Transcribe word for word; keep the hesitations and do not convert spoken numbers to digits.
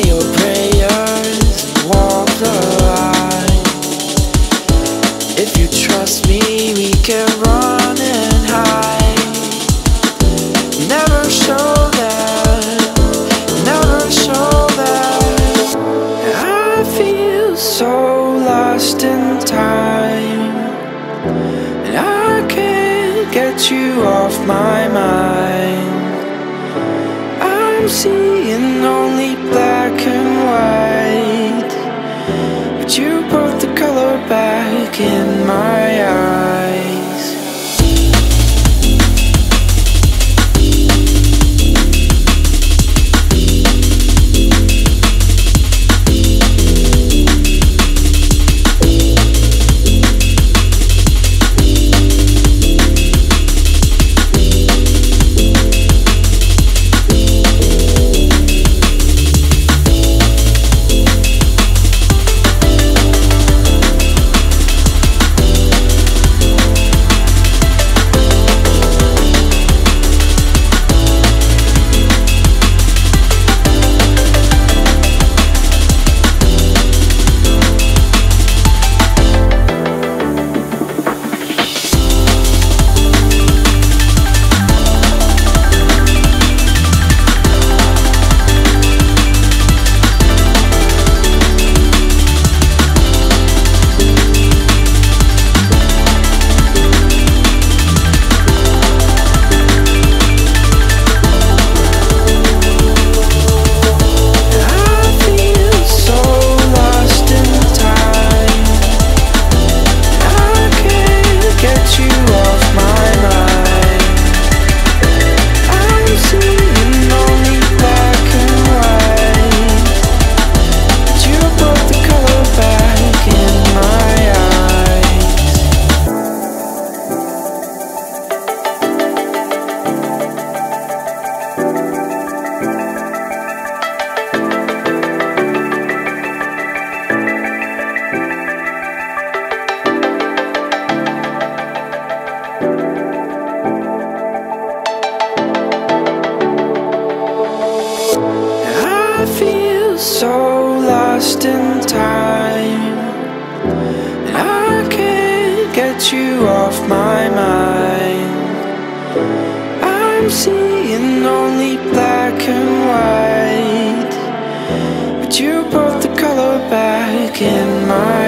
your prayers and walk the line. If you trust me, we can run and hide. Never show that, never show that. I feel so lost in time, and I can't get you off my mind. I'm seeing only black and white, but you put the color back in my eyes. I feel so lost in time, and I can't get you off my mind. I'm seeing only black and white, but you put the color back in my